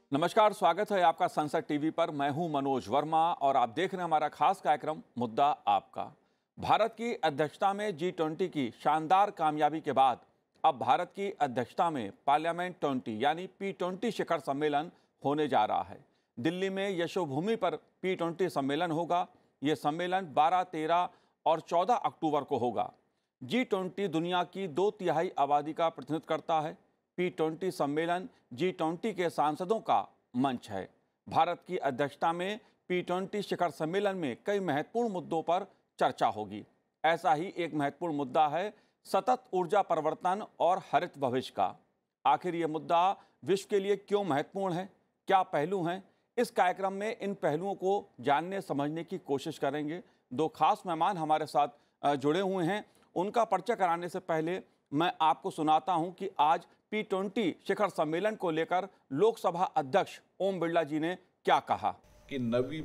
नमस्कार, स्वागत है आपका संसद टीवी पर। मैं हूं मनोज वर्मा और आप देख रहे हैं हमारा खास कार्यक्रम मुद्दा आपका। भारत की अध्यक्षता में G20 की शानदार कामयाबी के बाद अब भारत की अध्यक्षता में पार्लियामेंट 20 यानी P20 शिखर सम्मेलन होने जा रहा है। दिल्ली में यशोभूमि पर P20 सम्मेलन होगा। ये सम्मेलन 12, 13 और 14 अक्टूबर को होगा। G20 दुनिया की 2/3 आबादी का प्रतिनिधित्व करता है। P20 सम्मेलन G20 के सांसदों का मंच है। भारत की अध्यक्षता में P20 शिखर सम्मेलन में कई महत्वपूर्ण मुद्दों पर चर्चा होगी। ऐसा ही एक महत्वपूर्ण मुद्दा है सतत ऊर्जा परिवर्तन और हरित भविष्य का। आखिर ये मुद्दा विश्व के लिए क्यों महत्वपूर्ण है, क्या पहलू हैं? इस कार्यक्रम में इन पहलुओं को जानने समझने की कोशिश करेंगे। दो खास मेहमान हमारे साथ जुड़े हुए हैं। उनका परिचय कराने से पहले मैं आपको सुनाता हूं कि आज P20 शिखर सम्मेलन को लेकर लोकसभा अध्यक्ष ओम बिरला जी ने क्या कहा। कि नवी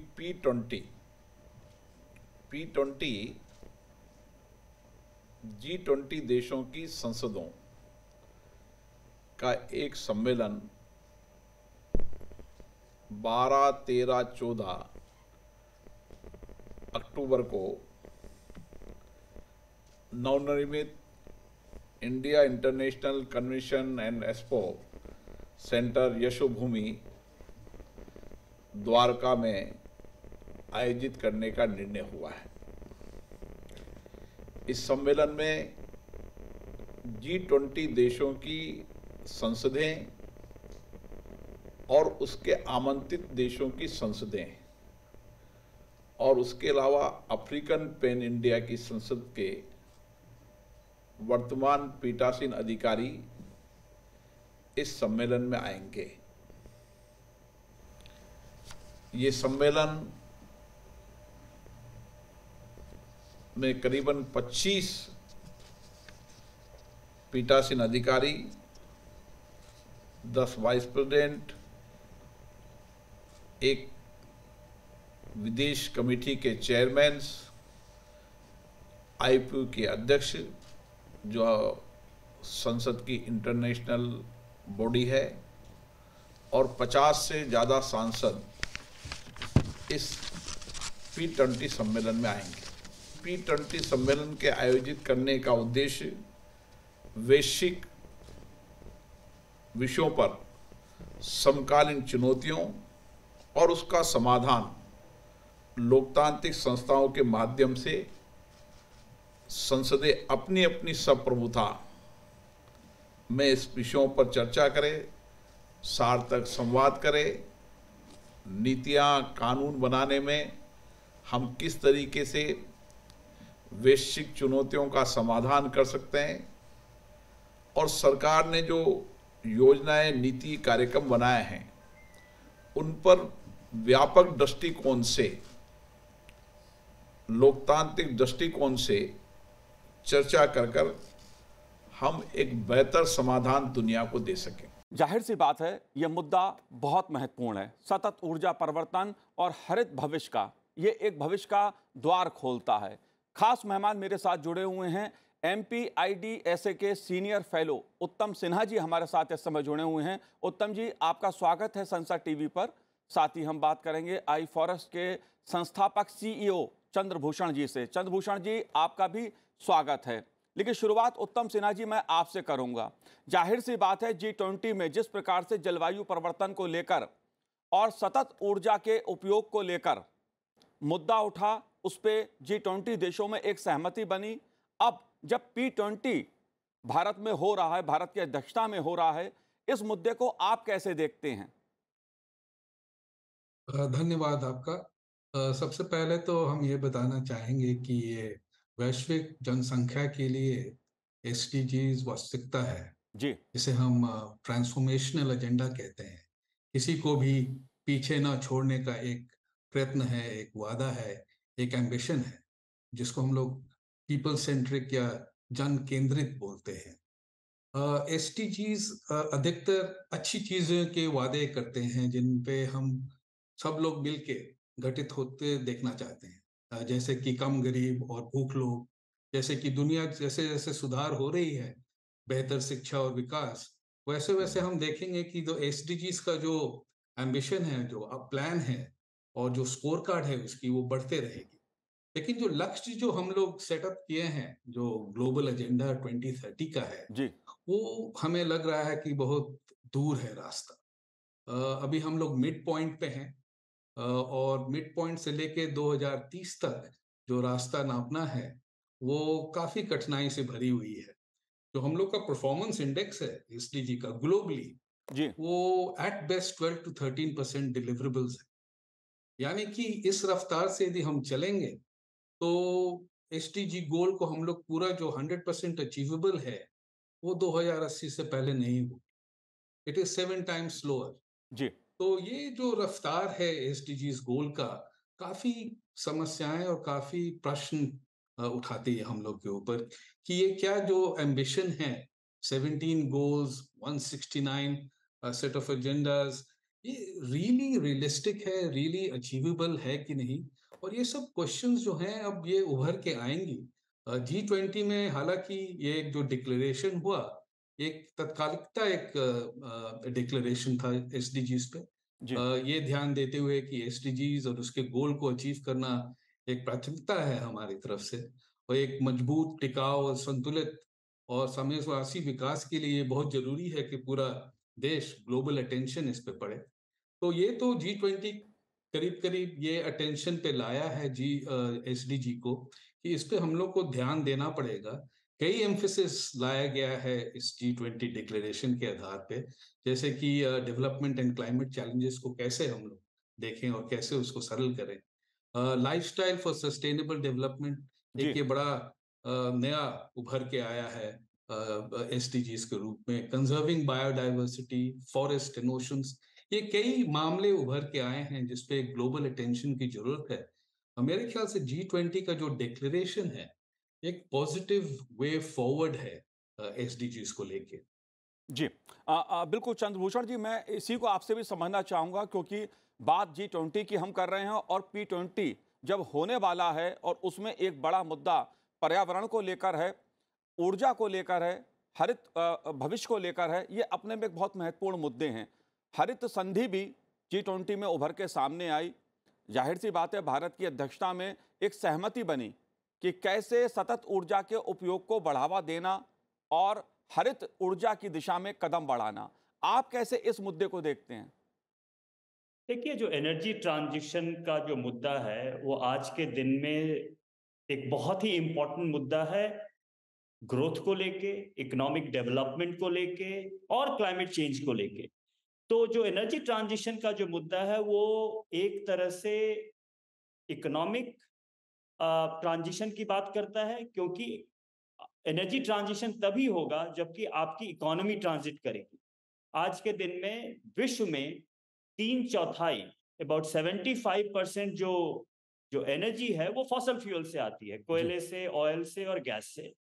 P20 G20 देशों की संसदों का एक सम्मेलन 12, 13, 14 अक्टूबर को नवनिर्मित India international convention and expo centre Yashobhoomi Dwarka में आयोजित करने का निर्णय हुआ है। इस सम्मेलन में G20 देशों की संसदें और उसके आमंत्रित देशों की संसदें और उसके अलावा अफ्रीकन पैन इंडिया की संसद के वर्तमान पीठासीन अधिकारी इस सम्मेलन में आएंगे। ये सम्मेलन में करीबन 25 पीठासीन अधिकारी, 10 वाइस प्रेसिडेंट, एक विदेश कमेटी के चेयरमैन, IPU के अध्यक्ष जो संसद की इंटरनेशनल बॉडी है, और 50 से ज़्यादा सांसद इस P20 सम्मेलन में आएंगे। P20 सम्मेलन के आयोजित करने का उद्देश्य वैश्विक विषयों पर समकालीन चुनौतियों और उसका समाधान लोकतांत्रिक संस्थाओं के माध्यम से संसदें अपनी अपनी संप्रभुता में इस विषयों पर चर्चा करें, सार्थक संवाद करें, नीतियां कानून बनाने में हम किस तरीके से वैश्विक चुनौतियों का समाधान कर सकते हैं, और सरकार ने जो योजनाएं, नीति, कार्यक्रम बनाए हैं उन पर व्यापक दृष्टिकोण से, लोकतांत्रिक दृष्टिकोण से चर्चा कर हम एक बेहतर समाधान दुनिया को दे सकें। जाहिर सी बात है, यह मुद्दा बहुत महत्वपूर्ण है। सतत ऊर्जा परिवर्तन और हरित भविष्य का, ये एक भविष्य का द्वार खोलता है। खास मेहमान मेरे साथ जुड़े हुए हैं। MPIDSA के सीनियर फेलो उत्तम सिन्हा जी हमारे साथ इस समय जुड़े हुए हैं। उत्तम जी, आपका स्वागत है संसद टीवी पर। साथ ही हम बात करेंगे iForest के संस्थापक CEO चंद्रभूषण जी से। चंद्रभूषण जी, आपका भी स्वागत है। लेकिन शुरुआत उत्तम सिन्हा जी मैं आपसे करूंगा। जाहिर सी बात है, G20 में जिस प्रकार से जलवायु परिवर्तन को लेकर और सतत ऊर्जा के उपयोग को लेकर मुद्दा उठा, उस पे G20 देशों में एक सहमति बनी। अब जब P20 भारत में हो रहा है, भारत की अध्यक्षता में हो रहा है, इस मुद्दे को आप कैसे देखते हैं? धन्यवाद आपका। सबसे पहले तो हम ये बताना चाहेंगे कि ये वैश्विक जनसंख्या के लिए एसडीजीज वास्तविकता है, जी। जिसे हम ट्रांसफॉर्मेशनल एजेंडा कहते हैं। किसी को भी पीछे ना छोड़ने का एक प्रयत्न है, एक वादा है, एक एम्बिशन है, जिसको हम लोग पीपल सेंट्रिक या जन केंद्रित बोलते हैं। एसडीजीज अधिकतर अच्छी चीज़ों के वादे करते हैं, जिन पे हम सब लोग मिलके घटित होते देखना चाहते हैं। जैसे कि कम गरीब और भूख लोग, जैसे कि दुनिया जैसे-जैसे सुधार हो रही है, बेहतर शिक्षा और विकास, वैसे-वैसे हम देखेंगे कि जो एसडीजीज का जो एम्बिशन है, जो प्लान है और जो स्कोर कार्ड है उसकी, वो बढ़ते रहेगी। लेकिन जो लक्ष्य जो हम लोग सेटअप किए हैं, जो ग्लोबल एजेंडा 2030 का है, जी, वो हमें लग रहा है कि बहुत दूर है रास्ता। अभी हम लोग मिड पॉइंट पे हैं, और मिड पॉइंट से लेके 2030 तक जो रास्ता नापना है, वो काफी कठिनाई से भरी हुई है। जो हम लोग का परफॉर्मेंस इंडेक्स है एसडीजी का ग्लोबली, जी, वो एट बेस्ट 12 to 13% डिलीवरेबल्स है। यानी कि इस रफ्तार से यदि हम चलेंगे तो एसडीजी गोल को हम लोग पूरा जो 100% अचीवेबल है, वो 2080 से पहले नहीं हो। It is 7 times slower. जी, तो ये जो रफ्तार है एसडीजीज गोल का, काफी समस्याएं और काफी प्रश्न उठाती है हम लोग के ऊपर कि ये क्या जो एम्बिशन है, 17 गोल्स, 169 सेट ऑफ एजेंडाज, ये रियली रियलिस्टिक है, रियली अचीवेबल है कि नहीं। और ये सब क्वेश्चंस जो हैं अब ये उभर के आएंगी G20 में। हालांकि ये एक जो डिक्लेरेशन हुआ, एक तत्कालिकता एक डिक्लेरेशन था एसडीजीज पे, जी, ये ध्यान देते हुए कि एसडीजीज और उसके गोल को अचीव करना एक प्राथमिकता है हमारी तरफ से, और एक मजबूत, टिकाऊ और संतुलित और समयस्वासी विकास के लिए ये बहुत जरूरी है कि पूरा देश ग्लोबल अटेंशन इस पे पड़े। तो ये तो G20 करीब करीब ये अटेंशन पे लाया है एसडीजी को, कि इस पे हम लोग को ध्यान देना पड़ेगा। कई एम्फेसिस लाया गया है इस G20 डिक्लेरेशन के आधार पे, जैसे कि डेवलपमेंट एंड क्लाइमेट चैलेंजेस को कैसे हम लोग देखें और कैसे उसको सरल करें। लाइफस्टाइल फॉर सस्टेनेबल डेवलपमेंट जी, एक ये बड़ा नया उभर के आया है एसडीजीज के रूप में। Conserving biodiversity, forest and oceans, ये कई मामले उभर के आए हैं जिसपे ग्लोबल अटेंशन की जरूरत है। मेरे ख्याल से G20 का जो डिक्लेरेशन है, एक पॉजिटिव वे फॉरवर्ड है एसडीजीज को लेके। जी। बिल्कुल चंद्रभूषण जी, मैं इसी को आपसे भी समझना चाहूँगा, क्योंकि बात G20 की हम कर रहे हैं और P20 जब होने वाला है और उसमें एक बड़ा मुद्दा पर्यावरण को लेकर है, ऊर्जा को लेकर है, हरित भविष्य को लेकर है। ये अपने में एक बहुत महत्वपूर्ण मुद्दे हैं। हरित संधि भी G20 में उभर के सामने आई। जाहिर सी बात है, भारत की अध्यक्षता में एक सहमति बनी कि कैसे सतत ऊर्जा के उपयोग को बढ़ावा देना और हरित ऊर्जा की दिशा में कदम बढ़ाना। आप कैसे इस मुद्दे को देखते हैं? देखिए, जो एनर्जी ट्रांजिशन का जो मुद्दा है, वो आज के दिन में एक बहुत ही इम्पोर्टेंट मुद्दा है, ग्रोथ को लेके, इकोनॉमिक डेवलपमेंट को लेके और क्लाइमेट चेंज को लेके। तो जो एनर्जी ट्रांजिशन का जो मुद्दा है, वो एक तरह से इकोनॉमिक ट्रांजिशन की बात करता है, क्योंकि एनर्जी ट्रांजिशन तभी होगा जबकि आपकी इकोनॉमी ट्रांजिट करेगी। आज के दिन में विश्व में 3/4, अबाउट 75% जो जो एनर्जी है वो फॉसल फ्यूल से आती है, जी, कोयले से, ऑयल से और गैस से।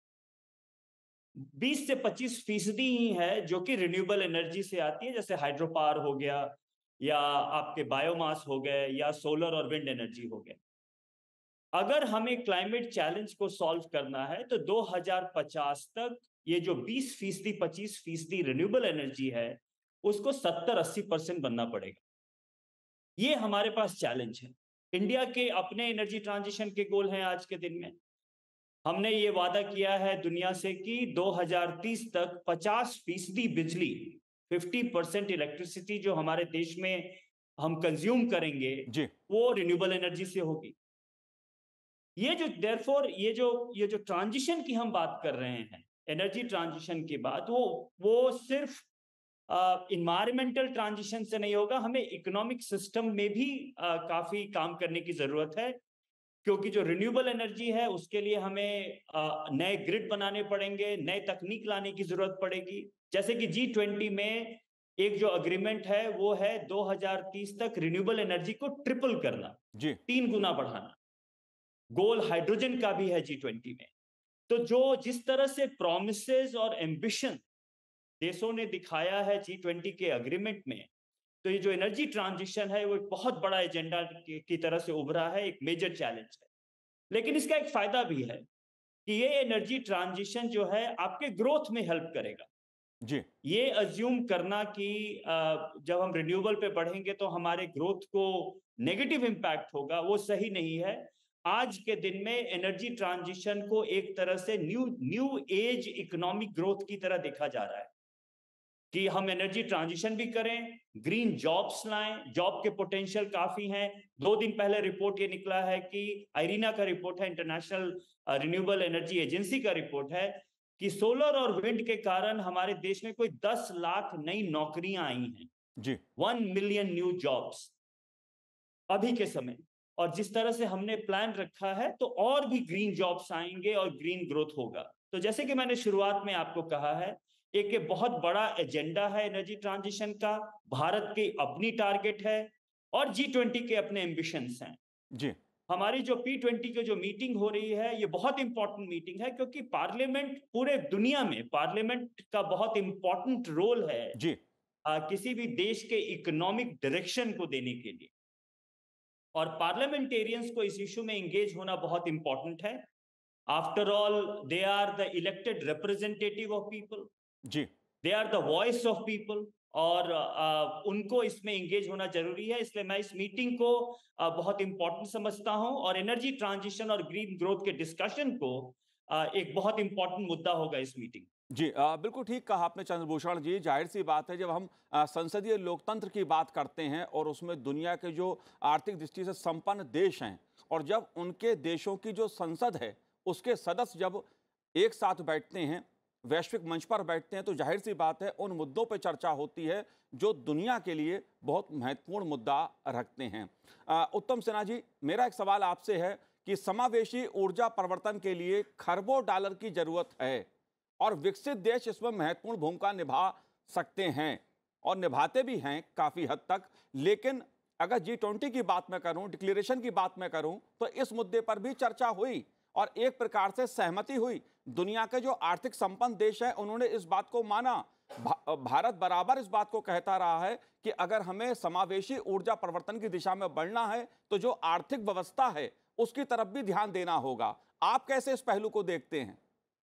20 से 25% ही है जो कि रिन्यूएबल एनर्जी से आती है, जैसे हाइड्रो पावर हो गया, या आपके बायोमास हो गए, या सोलर और विंड एनर्जी हो गए। अगर हमें क्लाइमेट चैलेंज को सॉल्व करना है तो 2050 तक ये जो 20%, 25% रिन्यूएबल एनर्जी है, उसको 70-80% बनना पड़ेगा। ये हमारे पास चैलेंज है। इंडिया के अपने एनर्जी ट्रांजिशन के गोल हैं आज के दिन में। हमने ये वादा किया है दुनिया से कि 2030 तक 50% बिजली, 50% इलेक्ट्रिसिटी जो हमारे देश में हम कंज्यूम करेंगे, जी, वो रिन्यूएबल एनर्जी से होगी। ये जो देयरफॉर ये जो ट्रांजिशन की हम बात कर रहे हैं, एनर्जी ट्रांजिशन की बात, वो सिर्फ इन्वायरमेंटल ट्रांजिशन से नहीं होगा, हमें इकोनॉमिक सिस्टम में भी काफी काम करने की जरूरत है, क्योंकि जो रिन्यूएबल एनर्जी है उसके लिए हमें नए ग्रिड बनाने पड़ेंगे, नए तकनीक लाने की जरूरत पड़ेगी। जैसे कि G20 में एक जो अग्रीमेंट है वो है 2030 तक रिन्यूएबल एनर्जी को ट्रिपल करना, जी, 3 गुना बढ़ाना। गोल हाइड्रोजन का भी है G20 में। तो जो जिस तरह से प्रोमिसेस और एम्बिशन देशों ने दिखाया है G20 के अग्रीमेंट में, तो ये जो एनर्जी ट्रांजिशन है वो एक बहुत बड़ा एजेंडा की तरह से उभरा है, एक मेजर चैलेंज है। लेकिन इसका एक फायदा भी है कि ये एनर्जी ट्रांजिशन जो है आपके ग्रोथ में हेल्प करेगा। जी ये अज्यूम करना कि जब हम रिन्यूएबल पे बढ़ेंगे तो हमारे ग्रोथ को नेगेटिव इम्पैक्ट होगा, वो सही नहीं है। आज के दिन में एनर्जी ट्रांजिशन को एक तरह से न्यू एज इकोनॉमिक ग्रोथ की तरह देखा जा रहा है कि हम एनर्जी ट्रांजिशन भी करें, ग्रीन जॉब्स लाएं, जॉब के पोटेंशियल काफी हैं। 2 दिन पहले रिपोर्ट ये निकला है कि आईरीना का रिपोर्ट है, इंटरनेशनल रिन्यूएबल एनर्जी एजेंसी का रिपोर्ट है कि सोलर और विंड के कारण हमारे देश में कोई 10 लाख नई नौकरियां आई हैं, जी 1 मिलियन न्यू जॉब्स अभी के समय। और जिस तरह से हमने प्लान रखा है तो और भी ग्रीन जॉब्स आएंगे और ग्रीन ग्रोथ होगा। तो जैसे कि मैंने शुरुआत में आपको कहा है, एक ये बहुत बड़ा एजेंडा है एनर्जी ट्रांजिशन का, भारत की अपनी टारगेट है और G20 के अपने एम्बिशंस हैं। जी हमारी जो P20 की जो मीटिंग हो रही है, ये बहुत इंपॉर्टेंट मीटिंग है क्योंकि पार्लियामेंट पूरे दुनिया में पार्लियामेंट का बहुत इंपॉर्टेंट रोल है जी किसी भी देश के इकोनॉमिक डायरेक्शन को देने के लिए। और पार्लियामेंटेरियंस को इस इशू में एंगेज होना बहुत इंपॉर्टेंट है। After all they are the elected representative of people, जी they are the voice of people और उनको इसमें एंगेज होना जरूरी है। इसलिए मैं इस मीटिंग को बहुत इंपॉर्टेंट समझता हूं और एनर्जी ट्रांजिशन और ग्रीन ग्रोथ के डिस्कशन को एक बहुत इंपॉर्टेंट मुद्दा होगा इस मीटिंग। जी बिल्कुल ठीक कहा आपने चंद्रभूषण जी। जाहिर सी बात है, जब हम संसदीय लोकतंत्र की बात करते हैं और उसमें दुनिया के जो आर्थिक दृष्टि से संपन्न देश हैं और जब उनके देशों की जो संसद है उसके सदस्य जब एक साथ बैठते हैं, वैश्विक मंच पर बैठते हैं, तो जाहिर सी बात है उन मुद्दों पर चर्चा होती है जो दुनिया के लिए बहुत महत्वपूर्ण मुद्दा रखते हैं। उत्तम सिन्हा जी, मेरा एक सवाल आपसे है कि समावेशी ऊर्जा परिवर्तन के लिए खरबों डॉलर की जरूरत है और विकसित देश इसमें महत्वपूर्ण भूमिका निभा सकते हैं और निभाते भी हैं काफ़ी हद तक। लेकिन अगर G20 की बात मैं करूं, डिक्लेरेशन की बात मैं करूं, तो इस मुद्दे पर भी चर्चा हुई और एक प्रकार से सहमति हुई। दुनिया के जो आर्थिक संपन्न देश हैं उन्होंने इस बात को माना। भारत बराबर इस बात को कहता रहा है कि अगर हमें समावेशी ऊर्जा परिवर्तन की दिशा में बढ़ना है तो जो आर्थिक व्यवस्था है उसकी तरफ भी ध्यान देना होगा। आप कैसे इस पहलू को देखते हैं?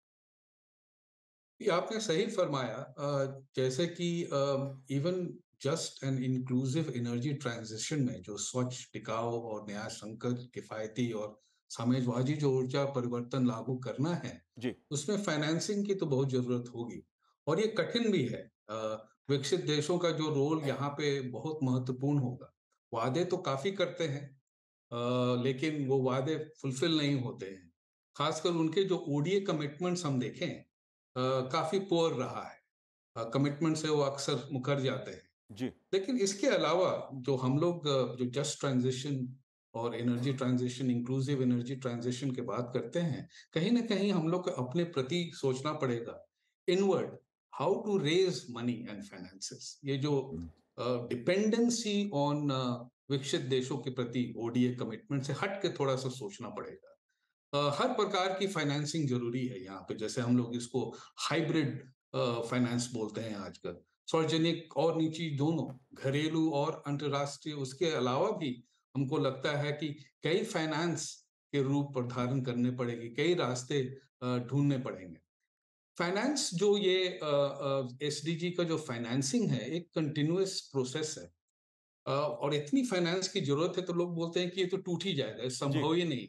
ये आपने सही फरमाया। जैसे कि even just and inclusive energy transition में जो स्वच्छ, टिकाऊ और न्याय संकट, किफायती और साम्यवादी जो ऊर्जा परिवर्तन लागू करना है, जी उसमें फाइनेंसिंग की तो बहुत जरूरत होगी और ये कठिन भी है। विकसित देशों का जो रोल यहाँ पे बहुत महत्वपूर्ण होगा। वादे तो काफी करते हैं, लेकिन वो वादे फुलफिल नहीं होते हैं। खासकर उनके जो ओडीए कमिटमेंट्स हम देखें, काफी पुअर रहा है। कमिटमेंट से वो अक्सर मुकर जाते हैं। जी लेकिन इसके अलावा जो हम लोग जो जस्ट ट्रांजिशन और energy transition, inclusive energy transition की बात करते हैं, कहीं ना कहीं हम लोग को अपने प्रति सोचना पड़ेगा inward, how to raise money and finances. ये जो डिपेंडेंसी ऑन विकसित देशों के प्रति ओडीए कमिटमेंट से हट के थोड़ा सा सोचना पड़ेगा। हर प्रकार की फाइनेंसिंग जरूरी है यहाँ पे। जैसे हम लोग इसको हाइब्रिड फाइनेंस बोलते हैं आजकल, सार्वजनिक और निजी दोनों, घरेलू और अंतर्राष्ट्रीय। उसके अलावा भी हमको लगता है कि कई फाइनेंस के रूप पर धारण करने पड़ेगी, कई रास्ते ढूंढने पड़ेंगे। फाइनेंस जो ये एसडीजी का जो फाइनेंसिंग है, एक कंटिन्यूअस प्रोसेस है। और इतनी फाइनेंस की जरूरत है तो लोग बोलते हैं कि ये तो टूट ही जाएगा, ये जी संभव ही नहीं।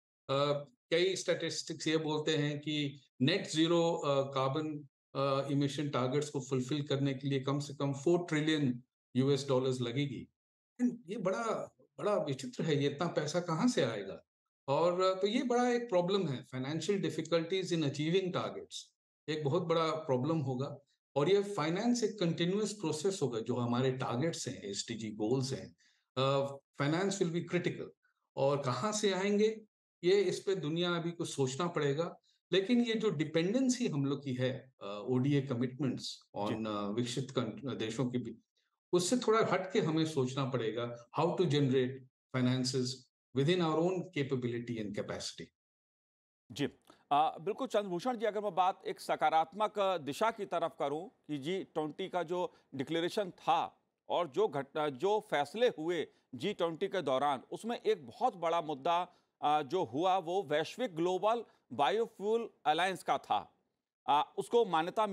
कई स्टैटिस्टिक्स ये बोलते हैं कि net zero carbon emission targets को फुलफिल करने के लिए कम से कम $4 ट्रिलियन यूएस डॉलर्स लगेगी। ये बड़ा बड़ा विचित्र है, ये इतना पैसा कहाँ से आएगा? और तो ये बड़ा एक प्रॉब्लम है। Financial difficulties in achieving targets एक बहुत बड़ा प्रॉब्लम होगा। और ये फाइनेंस एक कंटिन्यूअस प्रोसेस होगा। जो हमारे टारगेट्स हैं, एसडीजी गोल्स हैं, फाइनेंस विल बी क्रिटिकल। और कहाँ से आएंगे, ये इस पे दुनिया अभी कुछ सोचना पड़ेगा। लेकिन ये जो डिपेंडेंसी हम लोग की है ओडीए कमिटमेंट्स जी ऑन विकसित देशों की भी, उससे थोड़ा हट के हमें सोचना पड़ेगा how to generate finances within our own capability and capacity. जी बिल्कुल चंद्रभूषण जी, अगर मैं बात एक सकारात्मक दिशा की तरफ करूं कि G20 का जो डिक्लेरेशन था और जो फैसले हुए G20 के दौरान, उसमें एक बहुत बड़ा मुद्दा जो हुआ वो वैश्विक ग्लोबल बायोफ्यूल अलायंस का था। उसको मान्यता मिली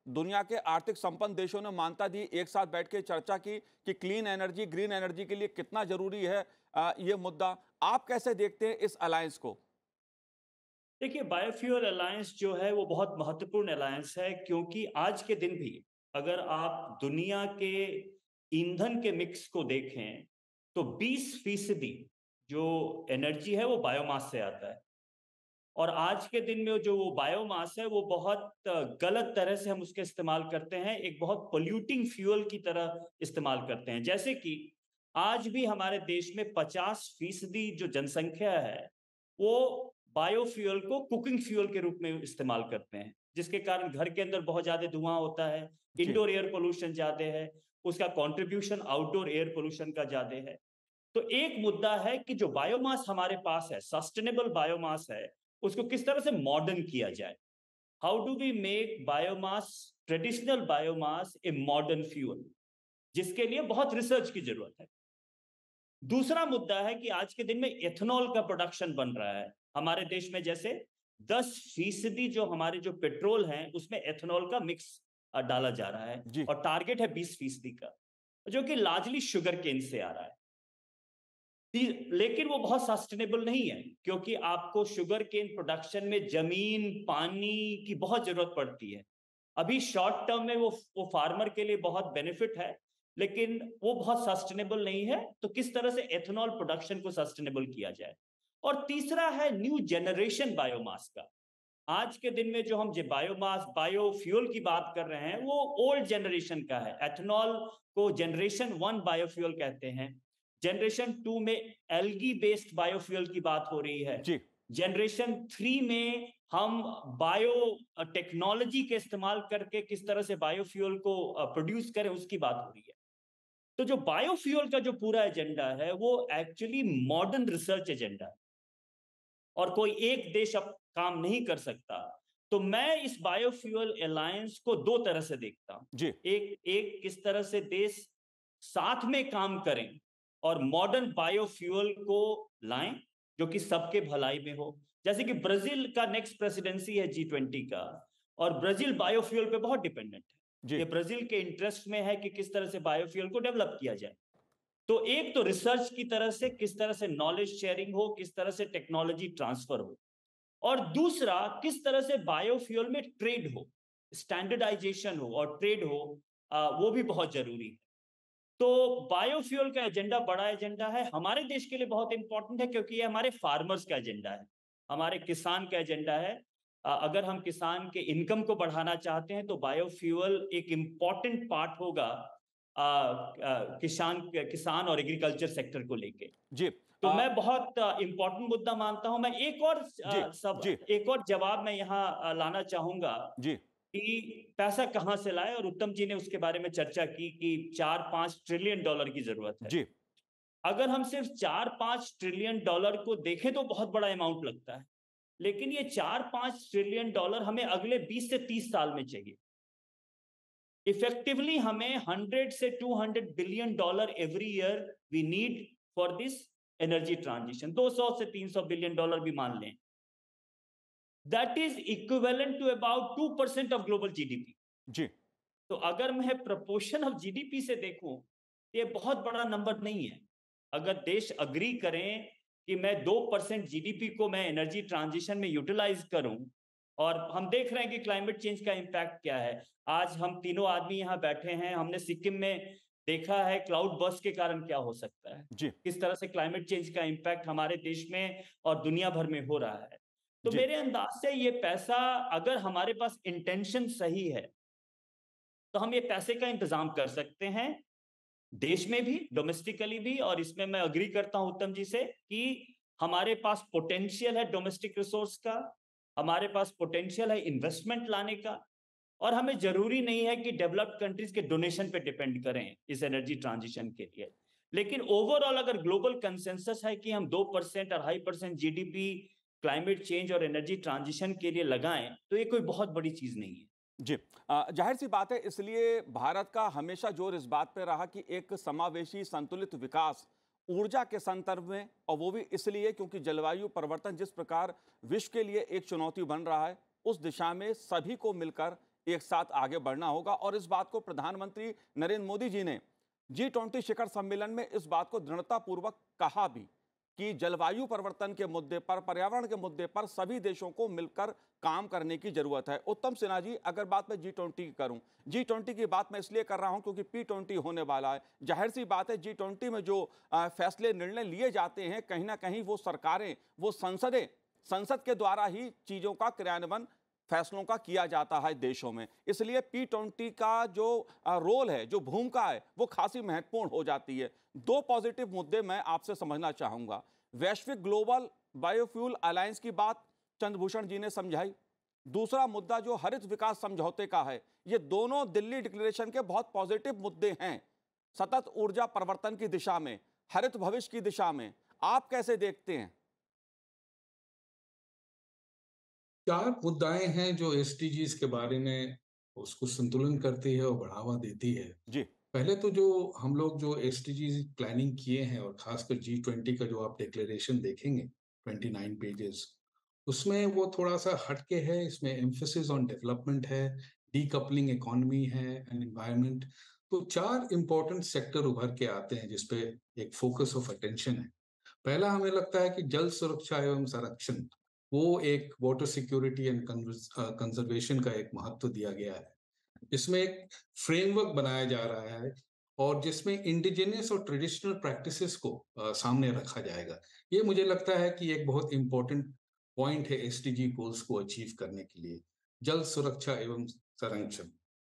दुनिया के आर्थिक संपन्न देशों ने मान्यता दी, एक साथ बैठ के चर्चा की कि क्लीन एनर्जी, ग्रीन एनर्जी के लिए कितना जरूरी है ये मुद्दा। आप कैसे देखते हैं इस अलायंस को? देखिए, बायोफ्यूल अलायंस जो है वो बहुत महत्वपूर्ण अलायंस है, क्योंकि आज के दिन भी अगर आप दुनिया के ईंधन के मिक्स को देखें तो 20% जो एनर्जी है वो बायोमास से आता है। और आज के दिन में जो वो बायोमास है वो बहुत गलत तरह से हम उसके इस्तेमाल करते हैं, एक बहुत पोल्यूटिंग फ्यूल की तरह इस्तेमाल करते हैं। जैसे कि आज भी हमारे देश में 50% जो जनसंख्या है वो बायोफ्यूल को कुकिंग फ्यूल के रूप में इस्तेमाल करते हैं, जिसके कारण घर के अंदर बहुत ज्यादा धुआं होता है, इंडोर एयर पोल्यूशन ज्यादा है, उसका कंट्रीब्यूशन आउटडोर एयर पोल्यूशन का ज्यादा है। तो एक मुद्दा है कि जो बायोमास हमारे पास है, सस्टेनेबल बायोमास है, उसको किस तरह से मॉडर्न किया जाए। How do we make biomass, traditional biomass, a modern fuel, जिसके लिए बहुत रिसर्च की जरूरत है। दूसरा मुद्दा है कि आज के दिन में एथेनॉल का प्रोडक्शन बन रहा है हमारे देश में। जैसे 10% जो हमारे जो पेट्रोल हैं उसमें एथेनॉल का मिक्स डाला जा रहा है, और टारगेट है 20% का, जो कि लार्जली शुगर केन से आ रहा है। लेकिन वो बहुत सस्टेनेबल नहीं है, क्योंकि आपको शुगर केन प्रोडक्शन में जमीन, पानी की बहुत जरूरत पड़ती है। अभी शॉर्ट टर्म में वो फार्मर के लिए बहुत बेनिफिट है, लेकिन वो बहुत सस्टेनेबल नहीं है। तो किस तरह से एथेनॉल प्रोडक्शन को सस्टेनेबल किया जाए। और तीसरा है न्यू जनरेशन बायोमास का। आज के दिन में जो हम बायोमास, बायोफ्यूल की बात कर रहे हैं वो ओल्ड जनरेशन का है। एथेनॉल को जनरेशन 1 बायोफ्यूल कहते हैं, जनरेशन 2 में एल्गी बेस्ड बायोफ्यूल की बात हो रही है, जनरेशन 3 में हम बायो टेक्नोलॉजी के इस्तेमाल करके किस तरह से बायोफ्यूल को प्रोड्यूस करें उसकी बात हो रही है। तो जो बायोफ्यूल का जो पूरा एजेंडा है वो एक्चुअली मॉडर्न रिसर्च एजेंडा है, और कोई एक देश अब काम नहीं कर सकता। तो मैं इस बायोफ्यूल अलायंस को दो तरह से देखता हूं। एक किस तरह से देश साथ में काम करें और मॉडर्न बायोफ्यूल को लाएं जो कि सबके भलाई में हो। जैसे कि ब्राजील का नेक्स्ट प्रेसिडेंसी है G20 का, और ब्राजील बायोफ्यूल पे बहुत डिपेंडेंट है। ये ब्राजील के इंटरेस्ट में है कि किस तरह से बायोफ्यूल को डेवलप किया जाए। तो एक तो रिसर्च की तरह से किस तरह से नॉलेज शेयरिंग हो, किस तरह से टेक्नोलॉजी ट्रांसफर हो, और दूसरा किस तरह से बायोफ्यूल में ट्रेड हो, स्टैंडर्डाइजेशन हो और ट्रेड हो, वो भी बहुत जरूरी है। तो बायोफ्यूल का एजेंडा बड़ा एजेंडा है, हमारे देश के लिए बहुत इंपॉर्टेंट है, क्योंकि ये हमारे फार्मर्स का एजेंडा है, हमारे किसान का एजेंडा है। अगर हम किसान के इनकम को बढ़ाना चाहते हैं तो बायोफ्यूल एक इंपॉर्टेंट पार्ट होगा किसान और एग्रीकल्चर सेक्टर को लेके। तो मैं बहुत इंपॉर्टेंट मुद्दा मानता हूं। मैं एक और जवाब मैं यहाँ लाना चाहूंगा कि पैसा कहां से लाए, और उत्तम जी ने उसके बारे में चर्चा की कि 4-5 ट्रिलियन डॉलर की जरूरत है। अगर हम सिर्फ 4-5 ट्रिलियन डॉलर को देखें तो बहुत बड़ा अमाउंट लगता है, लेकिन ये 4-5 ट्रिलियन डॉलर हमें अगले 20 से 30 साल में चाहिए। इफेक्टिवली हमें 100 से 200 billion dollar every year we need for this energy transition. 200 से 300 बिलियन डॉलर भी मान लें, that is equivalent to about 2% of global GDP. तो अगर मैं प्रोपोर्शन ऑफ जीडीपी से देखूं, ये बहुत बड़ा नंबर नहीं है। अगर देश अग्री करें कि मैं 2% जीडीपी को मैं एनर्जी ट्रांजिशन में यूटिलाइज करूं, और हम देख रहे हैं कि क्लाइमेट चेंज का इंपैक्ट क्या है। आज हम तीनों आदमी यहाँ बैठे हैं, हमने सिक्किम में देखा है क्लाउड बर्स्ट के कारण क्या हो सकता है, किस तरह से क्लाइमेट चेंज का इंपैक्ट हमारे देश में और दुनिया भर में हो रहा है। तो मेरे अंदाज से ये पैसा, अगर हमारे पास इंटेंशन सही है तो हम ये पैसे का इंतजाम कर सकते हैं, देश में भी, डोमेस्टिकली भी। और इसमें मैं अग्री करता हूं उत्तम जी से कि हमारे पास पोटेंशियल है डोमेस्टिक रिसोर्स का, हमारे पास पोटेंशियल है इन्वेस्टमेंट लाने का, और हमें जरूरी नहीं है कि डेवलप्ड कंट्रीज के डोनेशन पे डिपेंड करें इस एनर्जी ट्रांजिशन के लिए। लेकिन ओवरऑल अगर ग्लोबल कंसेंसस है कि हम 2% और 2.5% जीडीपी क्लाइमेट चेंज और एनर्जी ट्रांजिशन के लिए लगाएं, तो ये कोई बहुत बड़ी चीज नहीं है। जाहिर सी बात है, इसलिए भारत का हमेशा जोर इस बात पर रहा कि एक समावेशी संतुलित विकास ऊर्जा के संदर्भ में, और वो भी इसलिए क्योंकि जलवायु परिवर्तन जिस प्रकार विश्व के लिए एक चुनौती बन रहा है, उस दिशा में सभी को मिलकर एक साथ आगे बढ़ना होगा। और इस बात को प्रधानमंत्री नरेंद्र मोदी जी ने G20 शिखर सम्मेलन में इस बात को दृढ़तापूर्वक कहा भी कि जलवायु परिवर्तन के मुद्दे पर, पर्यावरण के मुद्दे पर सभी देशों को मिलकर काम करने की जरूरत है। उत्तम सिन्हा जी, अगर बात मैं G20 की करूं, G20 की बात मैं इसलिए कर रहा हूं क्योंकि P20 होने वाला है। जाहिर सी बात है, G20 में जो फैसले, निर्णय लिए जाते हैं, कहीं ना कहीं वो सरकारें, वो संसद के द्वारा ही चीजों का क्रियान्वयन, फैसलों का किया जाता है देशों में। इसलिए P20 का जो रोल है, जो भूमिका है, वो खासी महत्वपूर्ण हो जाती है। दो पॉजिटिव मुद्दे मैं आपसे समझना चाहूंगा। वैश्विक ग्लोबल बायोफ्यूल अलायंस की बात चंद्रभूषण जी ने समझाई। दूसरा मुद्दा जो हरित विकास समझौते का है, ये दोनों दिल्ली डिक्लेरेशन के बहुत पॉजिटिव मुद्दे हैं, सतत ऊर्जा परिवर्तन की दिशा में, हरित भविष्य की दिशा में। आप कैसे देखते हैं? 4 मुद्दाएं हैं जो एसडीजीज के बारे में उसको संतुलन करती है और बढ़ावा देती है। जी। पहले तो जो हम लोग जो एसडीजीज प्लानिंग किए हैं, और खासकर G20 का जो आप डिक्लेरेशन देखेंगे 29 पेजेस, उसमें वो थोड़ा सा हटके है। इसमें एम्फेसिस ऑन डेवलपमेंट है, डीकपलिंग इकोनॉमी है एंड एनवायरनमेंट। तो 4 इंपॉर्टेंट सेक्टर उभर के आते हैं जिसपे एक फोकस ऑफ अटेंशन है। पहला हमें लगता है कि जल सुरक्षा एवं संरक्षण, वो एक वाटर सिक्योरिटी एंड कंजर्वेशन का एक महत्व दिया गया है। इसमें एक फ्रेमवर्क बनाया जा रहा है और जिसमें इंडिजिनियस और ट्रेडिशनल प्रैक्टिसेस को सामने रखा जाएगा। ये मुझे लगता है कि एक बहुत इंपॉर्टेंट पॉइंट है एसडीजी गोल्स को अचीव करने के लिए, जल सुरक्षा एवं संरक्षण।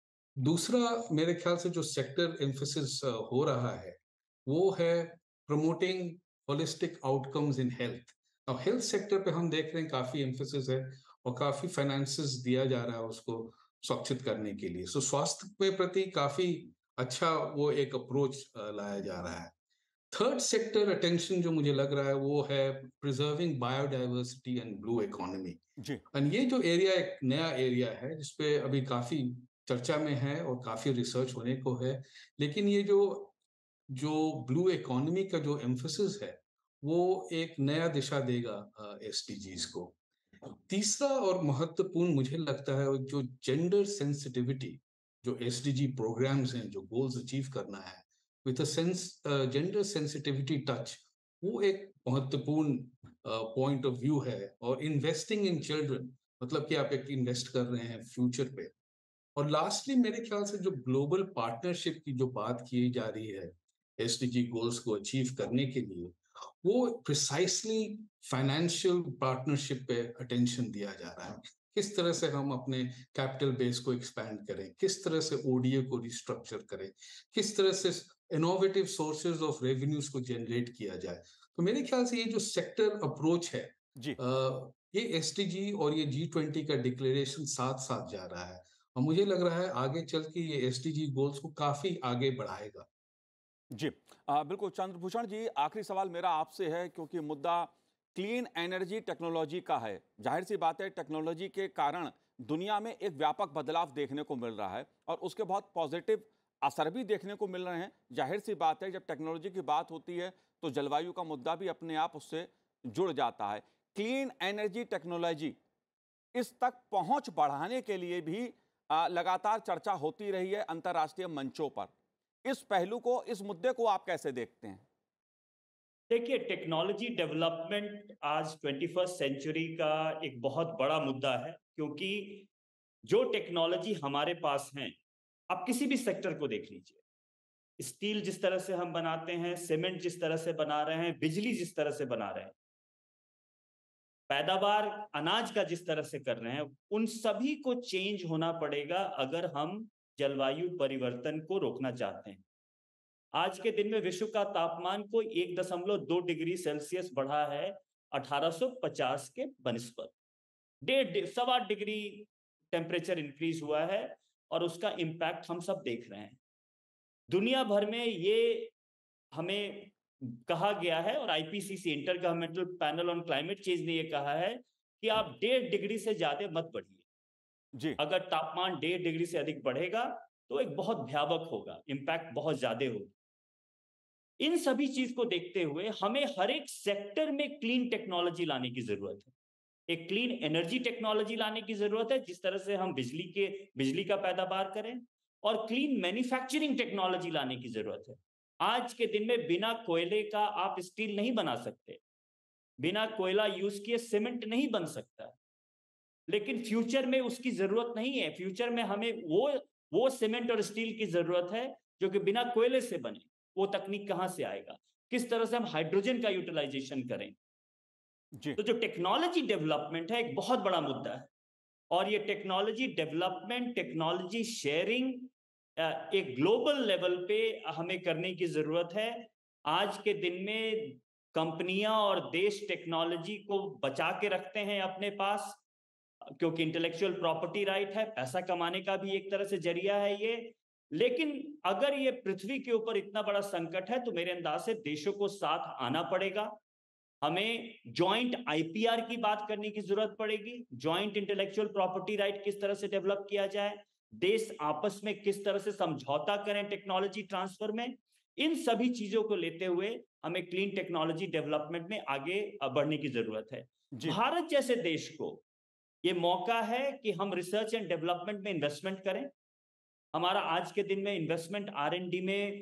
दूसरा मेरे ख्याल से जो सेक्टर एम्फेसिस हो रहा है, वो है promoting holistic outcomes in health. अब हेल्थ सेक्टर पे हम देख रहे हैं काफी एम्फेसिस है और काफी फाइनेंसेस दिया जा रहा है उसको सुरक्षित करने के लिए। सो स्वास्थ्य के प्रति काफी अच्छा वो एक अप्रोच लाया जा रहा है। थर्ड सेक्टर अटेंशन जो मुझे लग रहा है वो है preserving biodiversity and blue economy. जी। एंड ये जो एरिया एक नया एरिया है जिसपे अभी काफी चर्चा में है और काफी रिसर्च होने को है, लेकिन ये जो जो ब्लू इकोनॉमी का जो एम्फोसिस है, वो एक नया दिशा देगा एसडीजीज को। तीसरा और महत्वपूर्ण मुझे लगता है, जो जेंडर सेंसिटिविटी, जो एसडीजी प्रोग्राम्स हैं, जो गोल्स अचीव करना है with a gender sensitivity touch, वो एक महत्वपूर्ण पॉइंट ऑफ व्यू है। और इन्वेस्टिंग इन चिल्ड्रन, मतलब कि आप एक इन्वेस्ट कर रहे हैं फ्यूचर पे। और लास्टली मेरे ख्याल से जो ग्लोबल पार्टनरशिप की जो बात की जा रही है एसडीजी गोल्स को अचीव करने के लिए, वो प्रिसाइसली फाइनेंशियल पार्टनरशिप पे अटेंशन दिया जा रहा है। किस तरह से हम अपने कैपिटल बेस को एक्सपैंड करें, किस तरह से ओडीए को रिस्ट्रक्चर करें, किस तरह से इनोवेटिव सोर्सेज ऑफ रेवेन्यूज को जनरेट किया जाए। तो मेरे ख्याल से ये जो सेक्टर अप्रोच है, जी। ये एसडीजी और ये G20 का डिक्लेरेशन साथ साथ जा रहा है और मुझे लग रहा है आगे चल के ये एसडीजी गोल्स को काफी आगे बढ़ाएगा। जी। बिल्कुल चंद्रभूषण जी, आखिरी सवाल मेरा आपसे है, क्योंकि मुद्दा क्लीन एनर्जी टेक्नोलॉजी का है। जाहिर सी बात है, टेक्नोलॉजी के कारण दुनिया में एक व्यापक बदलाव देखने को मिल रहा है और उसके बहुत पॉजिटिव असर भी देखने को मिल रहे हैं। जाहिर सी बात है, जब टेक्नोलॉजी की बात होती है तो जलवायु का मुद्दा भी अपने आप उससे जुड़ जाता है। क्लीन एनर्जी टेक्नोलॉजी, इस तक पहुंच बढ़ाने के लिए भी लगातार चर्चा होती रही है अंतर्राष्ट्रीय मंचों पर। इस पहलू को, इस मुद्दे को आप कैसे देखते हैं? देखिए, टेक्नोलॉजी डेवलपमेंट आज 21st सेंचुरी का एक बहुत बड़ा मुद्दा है, क्योंकि जो टेक्नोलॉजी हमारे पास है, आप किसी भी सेक्टर को देख लीजिए, स्टील जिस तरह से हम बनाते हैं, सीमेंट जिस तरह से बना रहे हैं, बिजली जिस तरह से बना रहे हैं, पैदावार अनाज का जिस तरह से कर रहे हैं, उन सभी को चेंज होना पड़ेगा अगर हम जलवायु परिवर्तन को रोकना चाहते हैं। आज के दिन में विश्व का तापमान को 1.2 डिग्री सेल्सियस बढ़ा है 1850 के बनिस्पत। 1.5 डिग्री टेम्परेचर इंक्रीज हुआ है और उसका इम्पैक्ट हम सब देख रहे हैं। दुनिया भर में ये हमें कहा गया है और IPCC, intergovernmental panel on climate change, ने ये कहा है कि आप 1.5 डिग्री से ज्यादा मत बढ़िए। जी। अगर तापमान 1.5 डिग्री से अधिक बढ़ेगा तो एक बहुत भयावह होगा, इम्पैक्ट बहुत ज्यादा होगा। इन सभी चीज को देखते हुए हमें हर एक सेक्टर में क्लीन टेक्नोलॉजी लाने की जरूरत है। एक क्लीन एनर्जी टेक्नोलॉजी लाने की जरूरत है, जिस तरह से हम बिजली का पैदावार करें, और क्लीन मैन्युफैक्चरिंग टेक्नोलॉजी लाने की जरूरत है। आज के दिन में बिना कोयले का आप स्टील नहीं बना सकते, बिना कोयला यूज किए सीमेंट नहीं बन सकता। लेकिन फ्यूचर में उसकी जरूरत नहीं है। फ्यूचर में हमें वो सीमेंट और स्टील की जरूरत है जो कि बिना कोयले से बने। वो तकनीक कहां से आएगा? किस तरह से हम हाइड्रोजन का यूटिलाइजेशन करें? जी तो जो टेक्नोलॉजी डेवलपमेंट है एक बहुत बड़ा मुद्दा है, और ये टेक्नोलॉजी डेवलपमेंट, टेक्नोलॉजी शेयरिंग एक ग्लोबल लेवल पे हमें करने की जरूरत है। आज के दिन में कंपनियां और देश टेक्नोलॉजी को बचा के रखते हैं अपने पास, क्योंकि इंटेलेक्चुअल प्रॉपर्टी राइट है, पैसा कमाने का भी एक तरह से जरिया है ये। लेकिन अगर ये पृथ्वी के ऊपर इतना बड़ा संकट है, तो मेरे अंदाज से देशों को साथ आना पड़ेगा। हमें जॉइंट आईपीआर की बात करने की जरूरत पड़ेगी। जॉइंट इंटेलेक्चुअल प्रॉपर्टी राइट किस तरह से डेवलप किया जाए, देश आपस में किस तरह से समझौता करें टेक्नोलॉजी ट्रांसफर में, इन सभी चीजों को लेते हुए हमें क्लीन टेक्नोलॉजी डेवलपमेंट में आगे बढ़ने की जरूरत है। जी भारत जैसे देश को ये मौका है कि हम रिसर्च एंड डेवलपमेंट में इन्वेस्टमेंट करें। हमारा आज के दिन में इन्वेस्टमेंट R&D में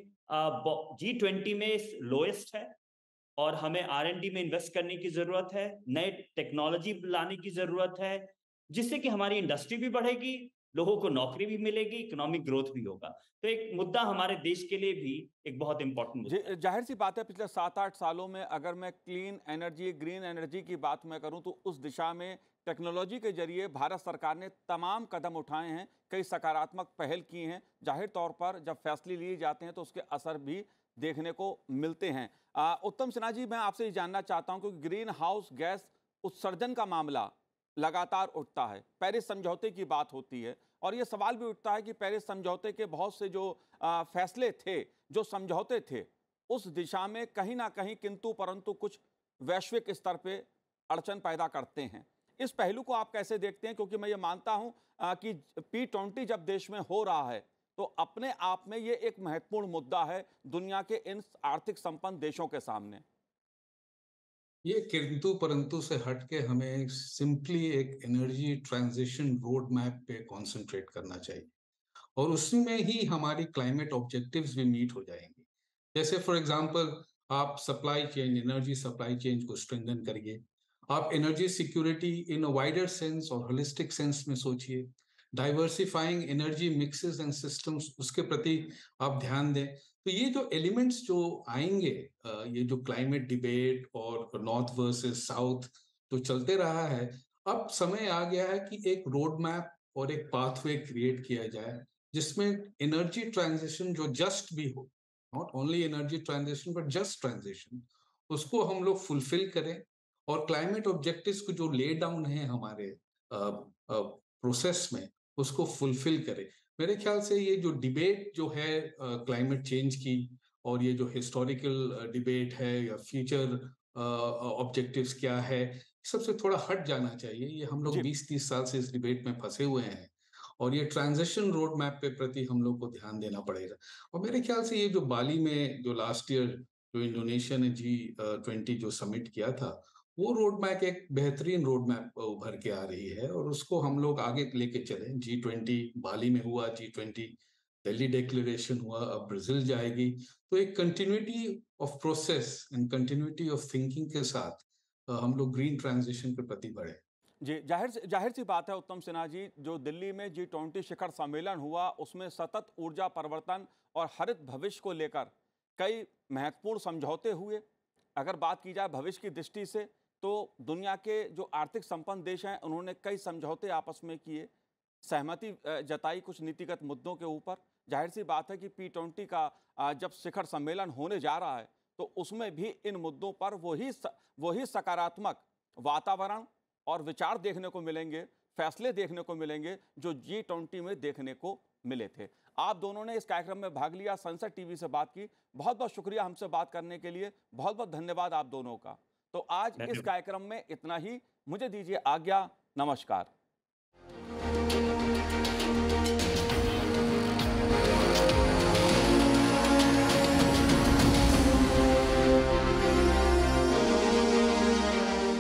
G20 में लोएस्ट है, और हमें R&D में इन्वेस्ट करने की जरूरत है, नए टेक्नोलॉजी लाने की जरूरत है, जिससे कि हमारी इंडस्ट्री भी बढ़ेगी, लोगों को नौकरी भी मिलेगी, इकोनॉमिक ग्रोथ भी होगा। तो एक मुद्दा हमारे देश के लिए भी एक बहुत इंपॉर्टेंट मुद्दा है। जाहिर सी बात है, पिछले 7-8 सालों में अगर मैं क्लीन एनर्जी, ग्रीन एनर्जी की बात मैं करूं, तो उस दिशा में टेक्नोलॉजी के जरिए भारत सरकार ने तमाम कदम उठाए हैं, कई सकारात्मक पहल की हैं। जाहिर तौर पर जब फैसले लिए जाते हैं तो उसके असर भी देखने को मिलते हैं। उत्तम सिन्हा जी, मैं आपसे ये जानना चाहता हूं कि ग्रीन हाउस गैस उत्सर्जन का मामला लगातार उठता है, पेरिस समझौते की बात होती है, और ये सवाल भी उठता है कि पेरिस समझौते के बहुत से जो फैसले थे, जो समझौते थे, उस दिशा में कहीं ना कहीं किंतु परंतु कुछ वैश्विक स्तर पे अड़चन पैदा करते हैं। इस पहलू को आप कैसे देखते हैं? क्योंकि मैं ये मानता हूं कि P20 जब देश में हो रहा है तो अपने आप में ये एक महत्वपूर्ण मुद्दा है दुनिया के इन आर्थिक संपन्न देशों के सामने। ये किंतु परंतु से हट के हमें सिंपली एक एनर्जी ट्रांजिशन रोड मैप पे कॉन्सेंट्रेट करना चाहिए, और उसी में ही हमारी क्लाइमेट ऑब्जेक्टिव्स भी मीट हो जाएंगे। जैसे फॉर एग्जांपल, आप supply chain, energy supply chain को स्ट्रेंथन करिए। आप energy security in a wider sense और होलिस्टिक सेंस में सोचिए। Diversifying energy mixes and systems, उसके प्रति आप ध्यान दें। तो ये जो एलिमेंट्स जो आएंगे, ये जो क्लाइमेट डिबेट और नॉर्थ वर्सेस साउथ जो चलते रहा है, अब समय आ गया है कि एक रोड मैप और एक पाथवे क्रिएट किया जाए, जिसमें एनर्जी ट्रांजिशन जो जस्ट भी हो, not only energy transition but just transition, उसको हम लोग फुलफिल करें, और क्लाइमेट ऑब्जेक्टिव्स को जो ले डाउन है हमारे प्रोसेस में, उसको फुलफिल करें। मेरे ख्याल से ये जो डिबेट जो है क्लाइमेट चेंज की, और ये जो हिस्टोरिकल डिबेट है या फ्यूचर ऑब्जेक्टिव्स क्या है, सबसे थोड़ा हट जाना चाहिए। ये हम लोग जी 20-30 साल से इस डिबेट में फंसे हुए हैं, और ये ट्रांजिशन रोड मैप पे प्रति हम लोग को ध्यान देना पड़ेगा। और मेरे ख्याल से ये जो बाली में जो लास्ट ईयर जो इंडोनेशिया ने G20 जो समिट किया था, वो रोड मैप एक बेहतरीन रोड मैप उभर के आ रही है, और उसको हम लोग आगे लेके चले। G20 बाली में हुआ, G20 दिल्ली डिक्लेरेशन हुआ, अब ब्राजील जाएगी। तो एक continuity of process and continuity of thinking के साथ हम लोग ग्रीन ट्रांजिशन के प्रति बढ़े। जी, जाहिर सी बात है उत्तम सिन्हा जी, जो दिल्ली में G20 शिखर सम्मेलन हुआ, उसमें सतत ऊर्जा परिवर्तन और हरित भविष्य को लेकर कई महत्वपूर्ण समझौते हुए। अगर बात की जाए भविष्य की दृष्टि से, तो दुनिया के जो आर्थिक संपन्न देश हैं, उन्होंने कई समझौते आपस में किए, सहमति जताई कुछ नीतिगत मुद्दों के ऊपर। जाहिर सी बात है कि P20 का जब शिखर सम्मेलन होने जा रहा है, तो उसमें भी इन मुद्दों पर वही सकारात्मक वातावरण और विचार देखने को मिलेंगे, फैसले देखने को मिलेंगे, जो G20 में देखने को मिले थे। आप दोनों ने इस कार्यक्रम में भाग लिया, संसद टीवी से बात की। बहुत बहुत शुक्रिया हमसे बात करने के लिए, बहुत बहुत धन्यवाद आप दोनों का। तो आज इस कार्यक्रम में इतना ही, मुझे दीजिए आज्ञा, नमस्कार।